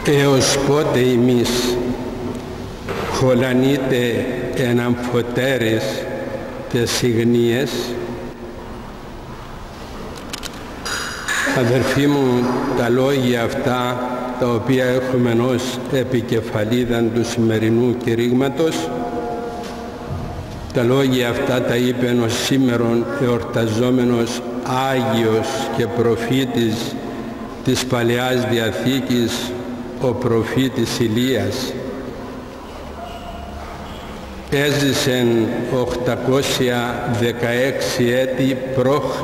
έως πότε ημείς χωλανείτε εν αμφωτέρες τες ιγνίες. Αδερφοί μου, τα λόγια αυτά τα οποία έχουμε ως επικεφαλίδαν του σημερινού κηρύγματος, τα λόγια αυτά τα είπε ο σήμερον εορταζόμενος Άγιος και προφήτης της Παλαιάς Διαθήκης, ο προφήτης Ηλίας. Έζησε 816 έτη π.Χ.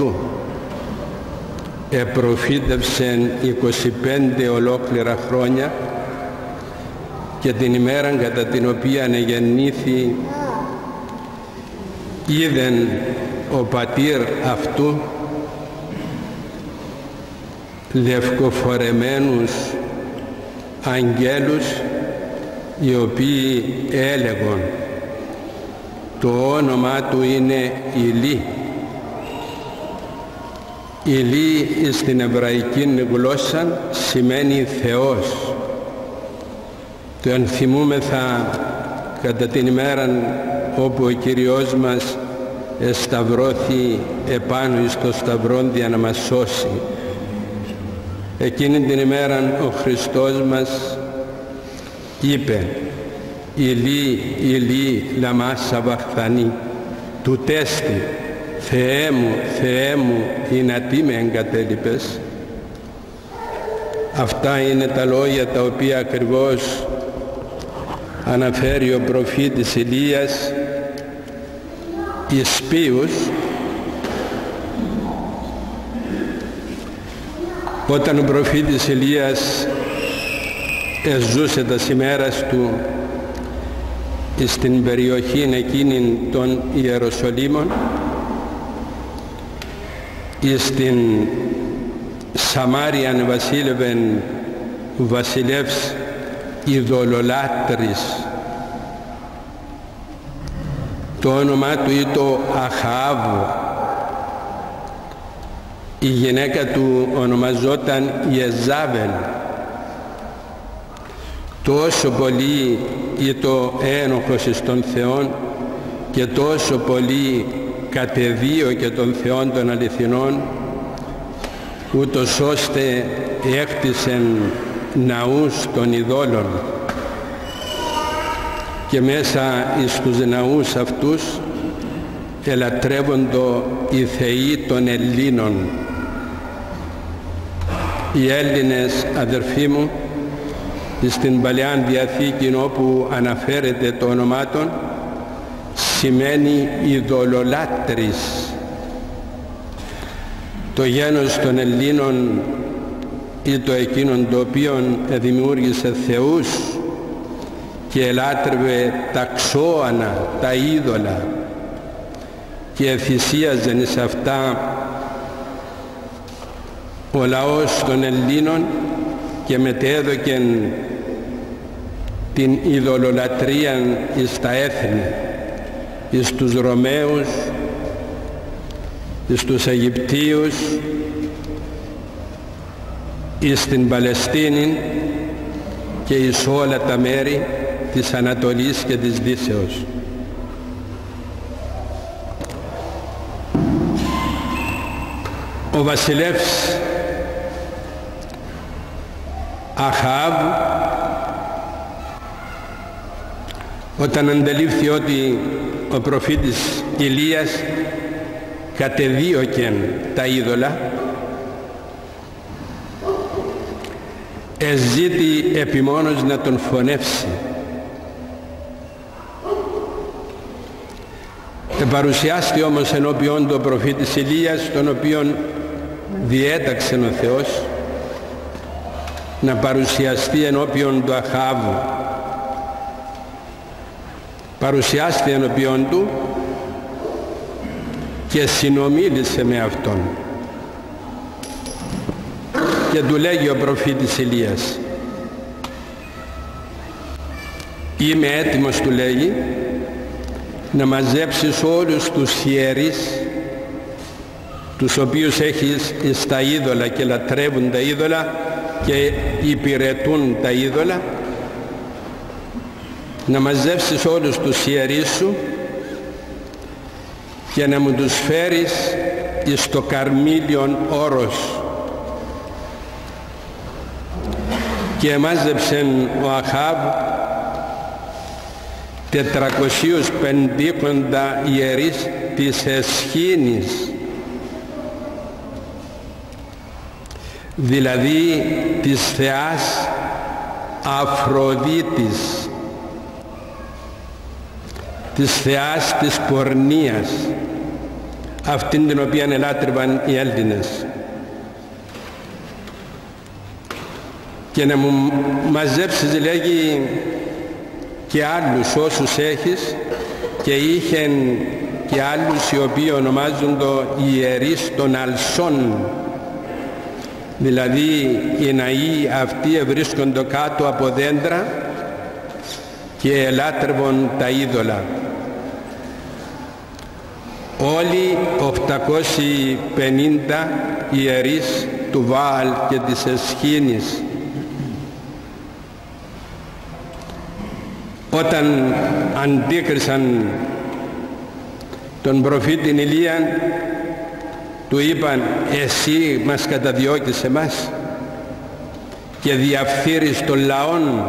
Επροφήτευσε 25 ολόκληρα χρόνια και την ημέρα κατά την οποία γεννήθη είδεν ο πατήρ αυτού λευκοφορεμένους αγγέλους, οι οποίοι έλεγον το όνομά του είναι Ηλί. Ηλί στην εβραϊκή γλώσσα σημαίνει Θεός. Το ενθυμούμεθα κατά την ημέρα όπου ο Κυριός μας εσταυρώθη επάνω στο σταυρόν για να μας σώσει. Εκείνη την ημέρα ο Χριστός μας είπε «Ηλί, Ηλί, λαμά σαβαχθανή», του τέστη, «Θεέ μου, Θεέ μου, ηνατί με εγκατέλειπες». Αυτά είναι τα λόγια τα οποία ακριβώς αναφέρει ο προφήτης Ηλίας εις ποιους όταν ο προφήτης Ηλίας εζούσε τα ημέρας του στην περιοχή εκείνη των Ιεροσολύμων, στην Σαμάριαν βασίλευεν βασιλεύς ειδωλολάτρης. Το όνομά του ήταν Αχαάβ. Η γυναίκα του ονομαζόταν Ιεζάβελ. Τόσο πολύ ήταν ένοχος εις τον Θεόν και τόσο πολύ κατεδίωκε τον Θεόν των αληθινών, ούτως ώστε έκτισεν ναούς των ειδόλων, και μέσα εις τους ναούς αυτούς ελατρεύοντο οι θεοί των Ελλήνων. Οι Έλληνες, αδερφοί μου, στην Παλαιά Διαθήκη όπου αναφέρεται το όνομά των, σημαίνει ειδωλολάτρης. Το γένος των Ελλήνων ή το εκείνον το οποίο δημιούργησε θεούς και ελάτρευε τα ξώανα, τα είδωλα, και θυσίαζαν εις αυτά ο λαός των Ελλήνων και μετέδωκεν την ειδωλολατρία εις τα έθνη, εις τους Ρωμαίους, εις τους Αιγυπτίους, εις την Παλαιστίνη και εις όλα τα μέρη της Ανατολής και της Δύσεως. Ο βασιλεύς Αχαάβ, όταν αντελήφθη ότι ο προφήτης Ηλίας κατεδίωκεν τα είδωλα, εζήτη επιμόνως να τον φωνεύσει. Παρουσιάστηκε όμως ενώπιον του ο προφήτης Ηλίας, τον οποίον διέταξε ο Θεός να παρουσιαστεί ενώπιον του Αχαάβ. Παρουσιάστηκε ενώπιον του και συνομίλησε με αυτόν, και του λέγει ο προφήτης Ηλίας, «Είμαι έτοιμος», του λέγει, «να μαζέψεις όλους τους ιερείς, τους οποίους έχεις στα είδωλα και λατρεύουν τα είδωλα, και υπηρετούν τα είδωλα, να μαζεύσεις όλους τους ιερείς σου και να μου τους φέρεις εις το Καρμίλιον όρος. Και μάζεψεν ο Αχάβ 450 ιερείς της Εσχήνης, δηλαδή της θεάς Αφροδίτης, της θεάς της πορνείας, αυτήν την οποία ελάτρευαν οι Έλληνες. Και να μου μαζέψεις, λέγει, και άλλους όσους έχεις, και είχεν και άλλους οι οποίοι ονομάζονται ιερείς των αλσών, δηλαδή οι ναοί αυτοί ευρίσκονται κάτω από δέντρα και ελάτρευον τα είδωλα. Όλοι 850 ιερείς του Βαάλ και της Εσχήνης. Όταν αντίκρισαν τον προφήτην Ηλίαν, του είπαν, εσύ μας καταδιώκεις εμάς και διαφθείρεις των λαών,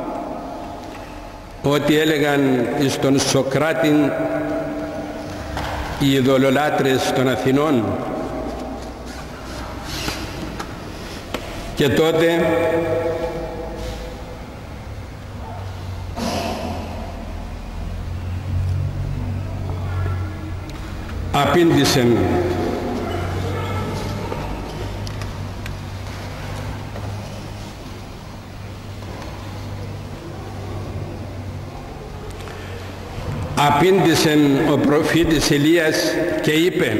ότι έλεγαν εις τον Σοκράτην οι ειδωλολάτρες των Αθηνών. Και τότε απήντησεν ο προφήτης Ηλίας και είπε,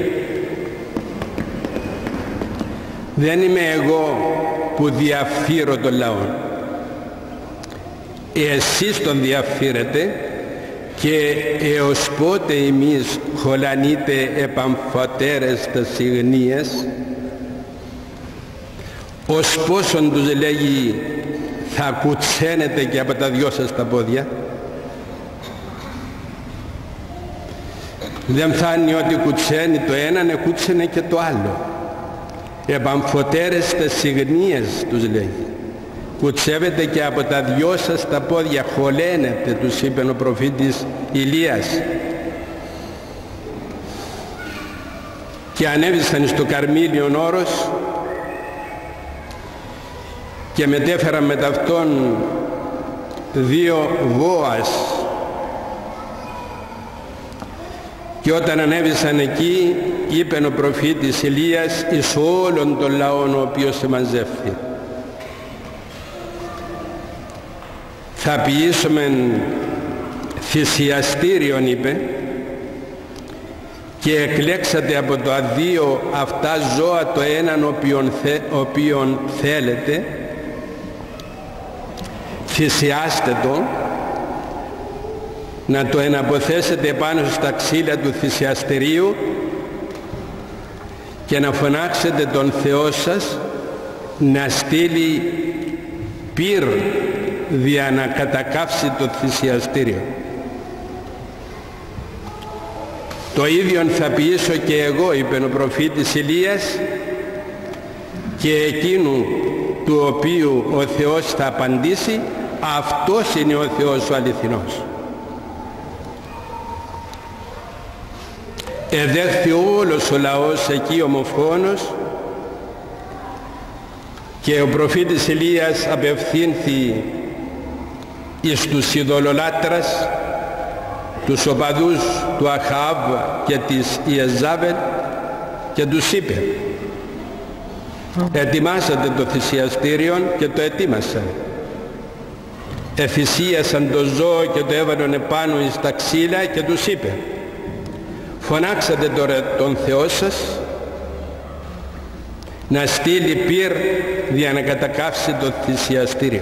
δεν είμαι εγώ που διαφθείρω τον λαό, εσείς τον διαφθείρετε, και έως πότε εμείς χωλανείτε επαμφωτέρες τα συγνίες, ως πόσον τους λέγει θα κουτσένετε και από τα δυο σας τα πόδια. Δεν φτάνει ότι κουτσένει το έναν, κούτσενε και το άλλο. Επαμφωτέρες τα συγνίες τους λέει. Κουτσεύετε και από τα δυο σας τα πόδια, χωλένετε, τους είπε ο προφήτης Ηλίας. Και ανέβησαν στο Καρμίλιον όρος και μετέφεραν με ταυτόν 2 βόας. Και όταν ανέβησαν εκεί, είπε ο προφήτης Ηλίας εις όλων των λαών ο οποίος σε μαζεύθη, θα ποιήσουμε θυσιαστήριον, είπε, και εκλέξατε από το αδείο αυτά ζώα το έναν οποίον θέλετε, θυσιάστε το, να το εναποθέσετε πάνω στα ξύλα του θυσιαστηρίου και να φωνάξετε τον Θεό σας να στείλει πυρ δια να κατακαύσει το θυσιαστήριο. Το ίδιον θα ποιήσω και εγώ, είπε ο προφήτης Ηλίας, και εκείνου του οποίου ο Θεός θα απαντήσει, αυτός είναι ο Θεός ο αληθινός. Εδέχθη όλος ο λαός εκεί ομοφόνος, και ο προφήτης Ηλίας απευθύνθη εις τους ειδωλολάτρας, τους οπαδούς του Αχάβ και της Ιεζάβελ, και τους είπε, ετοιμάσατε το θυσιαστήριον, και το ετοίμασαν. Εθυσίασαν το ζώο και το έβαλαν επάνω εις τα ξύλα και τους είπε, φωνάξατε τώρα τον Θεό σας να στείλει πυρ για να κατακαύσει το θυσιαστήριο.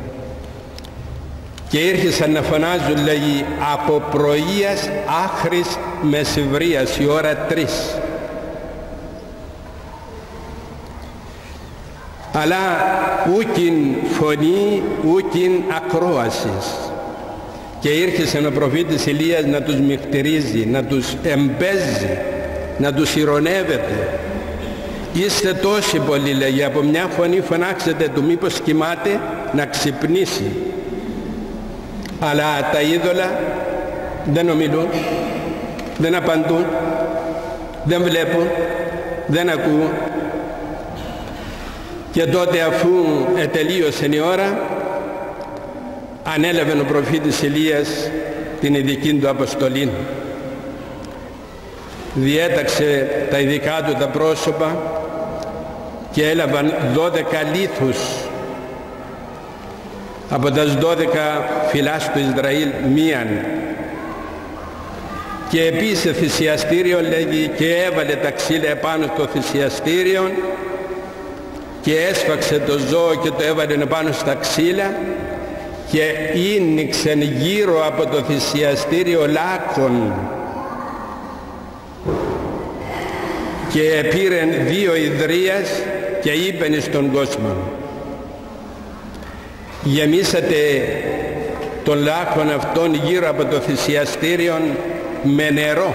Και ήρχισαν να φωνάζουν, λέγει, από πρωίας άχρης μεσημβρίας, η ώρα 3. αλλά ούκιν φωνή, ούκιν ακρόασης. Και ήρθε ο προφήτης Ηλίας να τους μυχτηρίζει, να τους εμπέζει, να τους ηρωνεύεται. Είστε τόσοι πολλοί, λέγει, από μια φωνή φωνάξετε του, μήπως κοιμάται, να ξυπνήσει. Αλλά τα είδωλα δεν ομιλούν, δεν απαντούν, δεν βλέπουν, δεν ακούν. Και τότε, αφού ετελείωσε η ώρα, ανέλαβε ο προφήτης Ηλίας την ειδική του αποστολή. Διέταξε τα ειδικά του τα πρόσωπα και έλαβαν 12 λίθους από τα 12 φυλάς του Ισραήλ μίαν. Και επίσης θυσιαστήριο, λέγει, και έβαλε τα ξύλα επάνω στο θυσιαστήριο και έσφαξε το ζώο και το έβαλε επάνω στα ξύλα και ίνιξεν γύρω από το θυσιαστήριο λάκκον και πήρεν 2 ιδρύας και είπεν στον κόσμο, γεμίσατε τον λάκκον αυτόν γύρω από το θυσιαστήριο με νερό.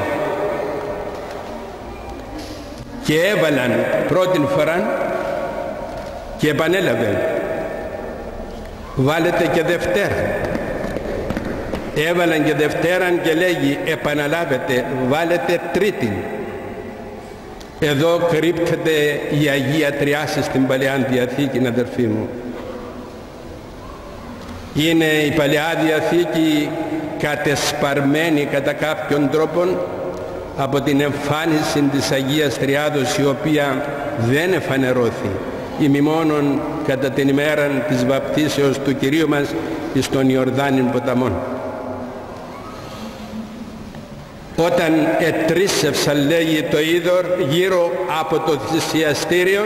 Και έβαλαν πρώτη φορά και επανέλαβε, βάλετε και Δευτέρα. Έβαλαν και Δευτέραν και λέγει, επαναλάβετε, βάλετε Τρίτη. Εδώ κρύπτεται η Αγία Τριάση στην Παλαιά Διαθήκη, αδερφοί μου. Είναι η Παλαιά Διαθήκη κατεσπαρμένη κατά κάποιον τρόπον από την εμφάνιση της Αγίας Τριάδος, η οποία δεν εφανερώθη ημιμόνον κατά την ημέρα της βαπτίσεως του Κυρίου μας εις τον Ιορδάνην ποταμόν. Όταν ετρίσευσαν, λέγει, το είδωρ γύρω από το θυσιαστήριο,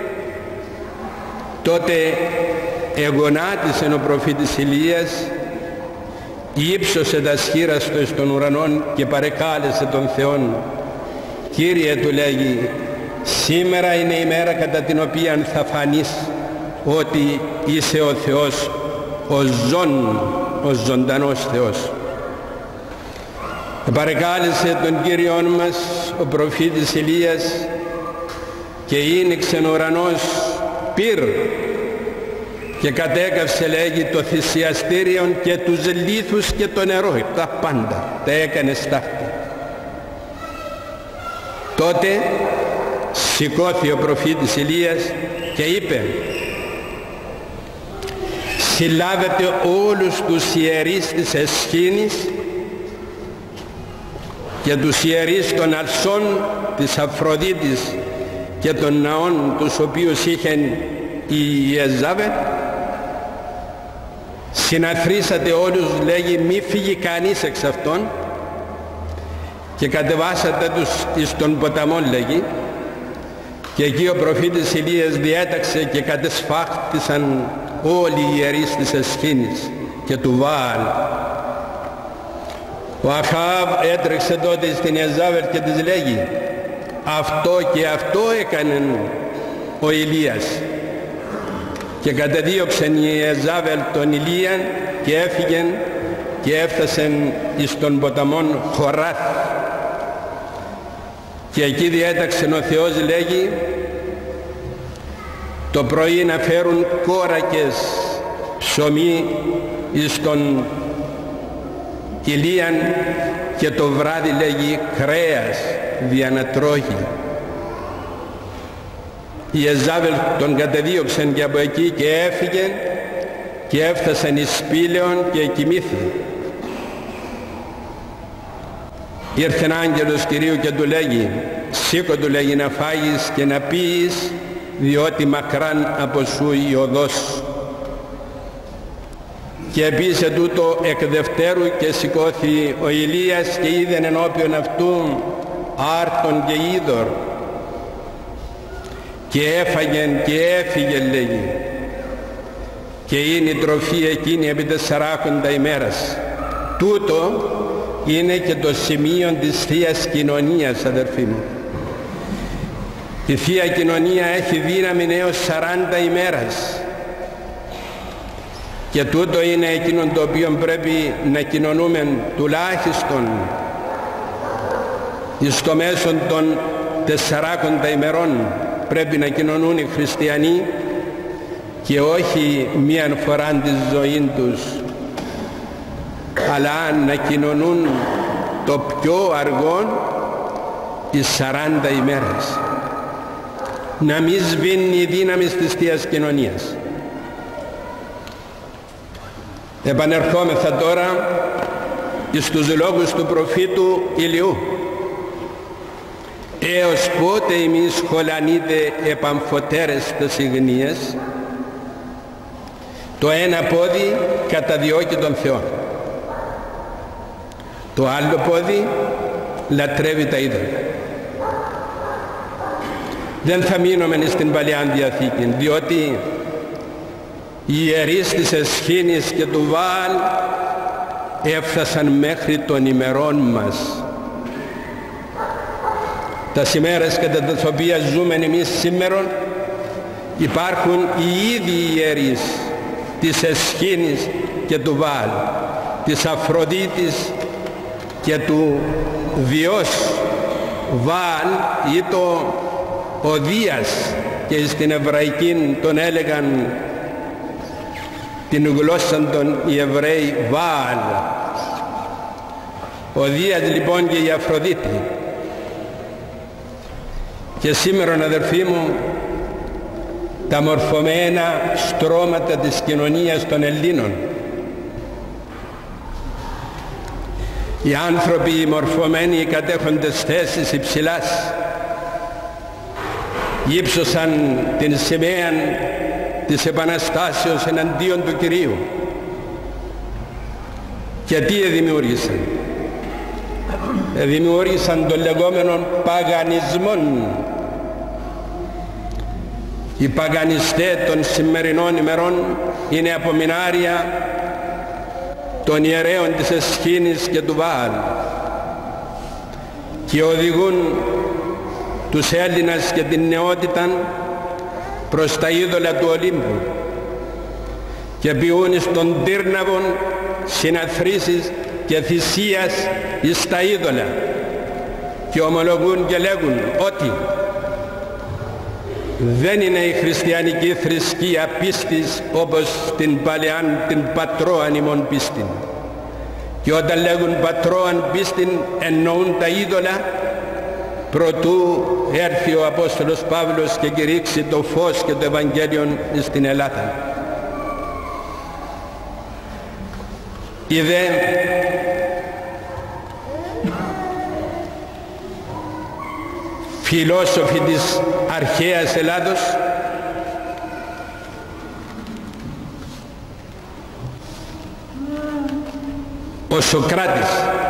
τότε εγονάτισε ο προφήτης Ηλίας, ύψωσε τα σχήρας του εις των ουρανών και παρεκάλεσε τον Θεόν. Κύριε, του λέγει, σήμερα είναι η μέρα κατά την οποία θα φανείς ότι είσαι ο Θεός, ο ζωντανός Θεός. Παρεκάλεσε τον Κύριον μας ο προφήτης Ηλίας και ίνιξε ο ουρανός πυρ και κατέκαυσε, λέγει, το θυσιαστήριο και τους λίθους και το νερό, τα πάντα τα έκανε στάχτη. Τότε σηκώθη ο προφήτης Ηλίας και είπε, συλλάβετε όλους τους ιερείς της Εσχήνης και τους ιερείς των Αλσών της Αφροδίτης και των ναών τους οποίους είχεν η Ιεζάβελ. Συναθρήσατε όλους, λέγει, μη φύγει κανείς εξ αυτών, και κατεβάσατε τους εις τον ποταμό, λέγει, και εκεί ο προφήτης Ηλίας διέταξε και κατεσφάχτησαν όλοι οι ιερείς της Εσχήνης και του Βάαλ. Ο Αχάβ έτρεξε τότε στην Ιεζάβελ και της λέγει, αυτό και αυτό έκανε ο Ηλίας. Και κατεδίωξεν η Ιεζάβελ τον Ηλίαν και έφυγεν και έφτασεν εις τον ποταμόν Χοράθ. Και εκεί διέταξεν ο Θεός, λέγει, το πρωί να φέρουν κόρακες ψωμί εις τον Ηλίαν και το βράδυ, λέγει, κρέας δια να τρώγει. Η Ιεζάβελ τον κατεδίωξεν και από εκεί και έφυγε και έφτασαν εις Πήλαιον και κοιμήθη. Ήρθε ένα άγγελος Κυρίου και του λέγει, σήκω, του λέγει, να φάγεις και να πίεις, διότι μακράν από σου η οδός. Και επίσης τούτο εκ Δευτέρου και σηκώθη ο Ηλίας και είδεν ενώπιον αυτού άρτον και είδωρ και έφαγεν και έφυγε, λέγει, και είναι η τροφή εκείνη επί 40 ημέρας. Τούτο είναι και το σημείο της Θείας Κοινωνίας, αδερφοί μου. Η Θεία Κοινωνία έχει δύναμη έως 40 ημέρας και τούτο είναι εκείνο το οποίο πρέπει να κοινωνούμε τουλάχιστον στο μέσο των 40 ημερών πρέπει να κοινωνούν οι χριστιανοί και όχι μία φορά τη ζωή τους, αλλά να κοινωνούν το πιο αργό τις 40 ημέρες. Να μην σβήνει η δύναμη της Θείας Κοινωνίας. Επανερχόμεθα τώρα στους λόγους του προφήτου Ηλιού. Έως πότε εμείς χωλανείτε επαμφωτέρες τες ιγνίες, το ένα πόδι καταδιώκει τον Θεό, το άλλο πόδι λατρεύει τα είδωλα. Δεν θα μείνουμε στην Παλαιά Διαθήκη, διότι οι ιερείς της Εσχήνης και του Βαάλ έφτασαν μέχρι των ημερών μας. Τα ημέρες κατά τις οποίες ζούμε εμείς σήμερα υπάρχουν οι ίδιοι ιερείς της Εσχήνης και του Βαάλ, της Αφροδίτης και του Διός Βαάλ ή το ο Δίας, και στην Εβραϊκή τον έλεγαν την γλώσσα των οι Εβραίοι Βαάλ. Ο Δίας λοιπόν και η Αφροδίτη. Και σήμερα, αδερφοί μου, τα μορφωμένα στρώματα της κοινωνίας των Ελλήνων, οι άνθρωποι οι μορφωμένοι, οι κατέχοντες θέσεις υψηλάς, ύψωσαν την σημαία της Επαναστάσεως εναντίον του Κυρίου. Και τι δημιούργησαν? Δημιούργησαν τον λεγόμενο παγανισμό. Οι παγανιστές των σημερινών ημερών είναι απομεινάρια των ιερέων της Εσχήνης και του Βαάλ και οδηγούν τους Έλληνας και την νεότητα προς τα είδωλα του Ολύμπου και ποιούν στον τύρναβον συναθρήσεις και θυσίας εις τα είδωλα και ομολογούν και λέγουν ότι δεν είναι η χριστιανική θρησκεία πίστης όπως την παλαιάν την πατρώαν ημών πίστην, και όταν λέγουν πατρώαν πίστην εννοούν τα είδωλα προτού έρθει ο Απόστολος Παύλος και κηρύξει το φως και το Ευαγγέλιο στην Ελλάδα. Οι δε φιλόσοφοι της αρχαίας Ελλάδος ο Σοκράτης,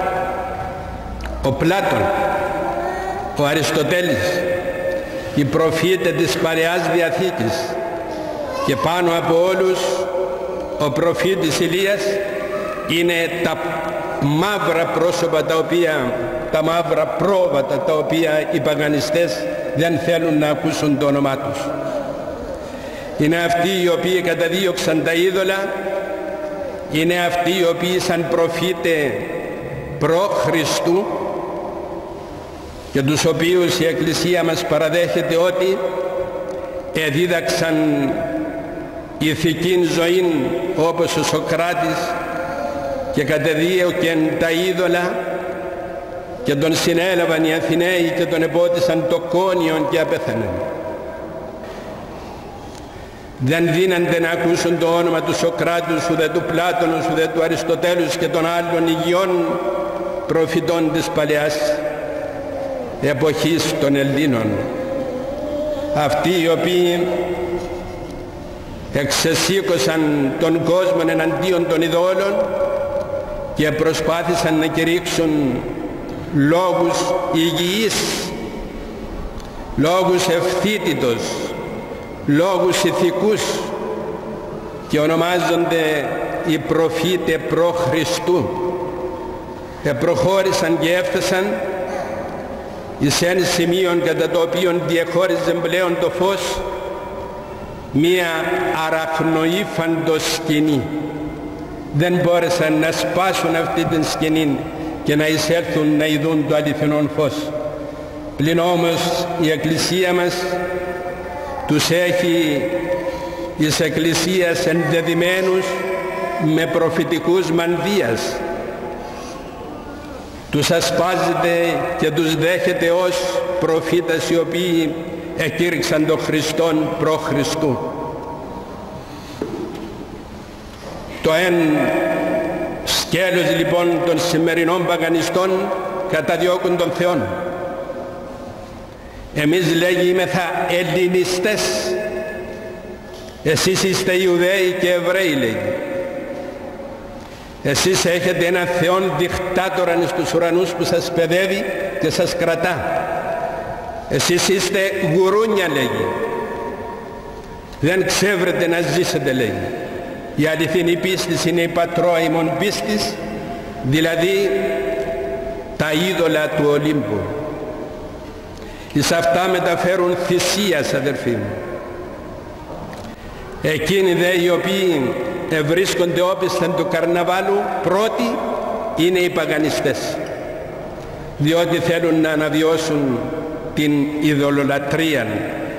ο Πλάτων, ο Αριστοτέλης, οι προφήτες της Παλαιάς Διαθήκης και πάνω από όλους ο προφήτης Ηλίας είναι τα μαύρα πρόσωπα, τα μαύρα πρόβατα τα οποία οι παγανιστές δεν θέλουν να ακούσουν το όνομά τους. Είναι αυτοί οι οποίοι καταδίωξαν τα είδωλα, είναι αυτοί οι οποίοι σαν προφήτε προ Χριστού και τους οποίους η Εκκλησία μας παραδέχεται ότι εδίδαξαν ηθική ζωή όπως ο Σοκράτης και κατεδίωκεν τα είδωλα και τον συνέλαβαν οι Αθηναίοι και τον επότισαν το κόνιον και απέθαναν. Δεν δίνανται να ακούσουν το όνομα του Σοκράτους, ούτε του Πλάτωνος, ούτε του Αριστοτέλους και των άλλων υγιών προφητών της παλαιάς εποχής των Ελλήνων. Αυτοί οι οποίοι εξεσήκωσαν τον κόσμο εναντίον των ειδόλων και προσπάθησαν να κηρύξουν λόγους υγιείς, λόγους ευθύτητος, λόγους ηθικούς και ονομάζονται οι προφήτε προ Χριστού. Προχώρησαν και έφτασαν εις εν σημείον κατά το οποίον διεχώριζε πλέον το φως μία αραχνοήφαντο σκηνή. Δεν μπόρεσαν να σπάσουν αυτή την σκηνή και να εισέλθουν να ειδούν το αληθινόν φως. Πλην όμως η Εκκλησία μας τους έχει εις Εκκλησίας ενδεδειμένους με προφητικούς μανδύας. Τους ασπάζεται και τους δέχεται ως προφήτες οι οποίοι εκήρυξαν τον Χριστόν προ Χριστού. Το εν σκέλος λοιπόν των σημερινών παγανιστών καταδιώκουν τον Θεόν. Εμείς λέγει είμεθα ελληνιστές, εσείς είστε Ιουδαίοι και Εβραίοι λέγει. Εσείς έχετε έναν Θεόν δικτάτορα στους ουρανούς που σας παιδεύει και σας κρατά. Εσείς είστε γουρούνια λέγει. Δεν ξέρετε να ζήσετε λέγει. Η αληθινή πίστη είναι η πατρόα ημών πίστης, δηλαδή τα είδωλα του Ολύμπου. Εις αυτά μεταφέρουν θυσίας αδερφοί μου. Εκείνοι δε οι οποίοι ευρίσκονται όπισθεν του καρναβάλου πρώτοι είναι οι παγανιστές, διότι θέλουν να αναβιώσουν την ειδωλολατρία.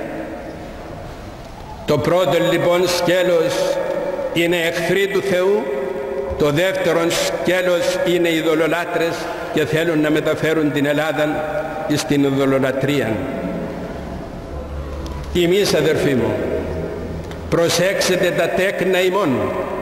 Το πρώτο λοιπόν σκέλος είναι εχθροί του Θεού, το δεύτερο σκέλος είναι οι ειδωλολάτρες και θέλουν να μεταφέρουν την Ελλάδα στην ειδωλολατρία. Εμείς αδερφοί μου, προσέξετε τα τέκνα ημών,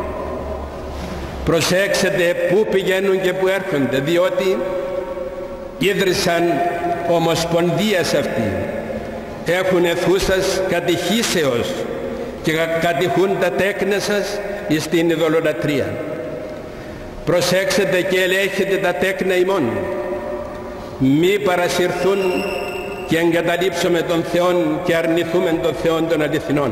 προσέξετε πού πηγαίνουν και πού έρχονται, διότι ίδρυσαν ομοσπονδίας αυτοί, έχουν αιθούσας κατηχήσεως και κατηχούν τα τέκνα σας στην ειδωλολατρία. Προσέξτε και ελέγχετε τα τέκνα ημών, μη παρασυρθούν και εγκαταλείψουμε τον Θεόν και αρνηθούμε τον Θεόν των αληθινών,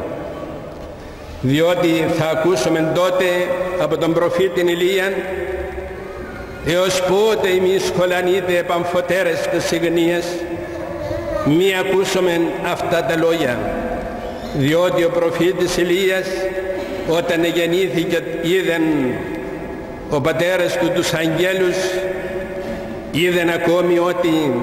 διότι θα ακούσουμε τότε από τον προφήτη Ηλίαν έως πότε εμείς χολανείτε επαμφωτέρες της συγνίας, μη ακούσουμε αυτά τα λόγια, διότι ο προφήτης Ηλίας όταν γεννήθηκε είδεν ο πατέρας του τους αγγέλους, είδεν ακόμη ότι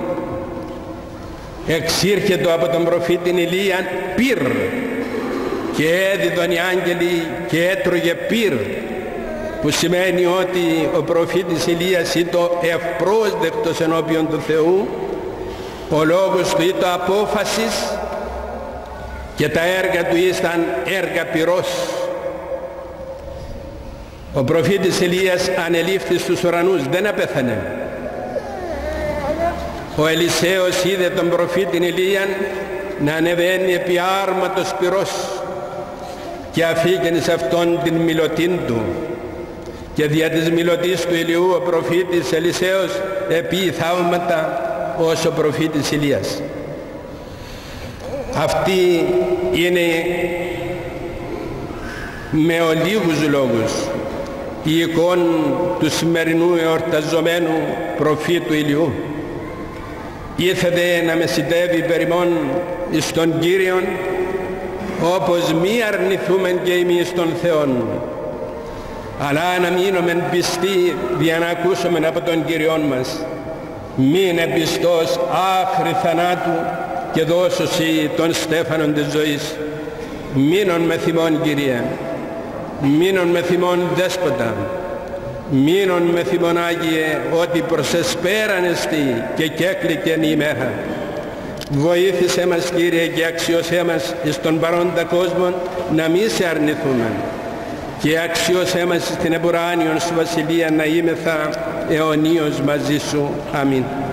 εξήρχεται από τον προφήτη Ηλίαν πυρ και έδιδον οι άγγελοι και έτρωγε πυρ, που σημαίνει ότι ο προφήτης Ηλίας ήταν ευπρόσδεκτος ενώπιον του Θεού, ο λόγος του ήταν απόφασης και τα έργα του ήταν έργα πυρός. Ο προφήτης Ηλίας ανελήφθη στους ουρανούς, δεν απέθανε. Ο Ελισέος είδε τον προφήτη Ηλίαν να ανεβαίνει επί άρματος πυρός και αφήγαινε σε αυτόν την μιλωτήν του, και δια της μιλωτής του Ηλιού ο προφήτης Ελισέος επεί θαύματα ως ο προφήτης Ηλίας. Αυτή είναι με ολίγους λόγους η εικόνα του σημερινού εορταζομένου προφήτου Ηλιού. Ήρθετε να μεσητεύει περιμόν εις τον Κύριον, όπως μη αρνηθούμε και εμείς τον Θεόν, αλλά να μείνουμε πιστοί δια να ακούσουμε από τον Κύριον μας. Μείνε πιστός άχρη θανάτου και δώσωσι τον στέφανον της ζωής. Μείνον με θυμόν Κύριε, μείνον με θυμόν Δέσποτα, μείνον με θυμόν Άγιε, ότι προσεσπέραν εστί και κέκλικεν η ημέρα. Βοήθησέ μας Κύριε και αξιώσέ μας εις τον παρόντα κόσμο να μη σε αρνηθούμε, και αξιώσέ μας στην εμποράνιον σου βασιλεία να είμεθα αιωνίως μαζί σου. Αμήν.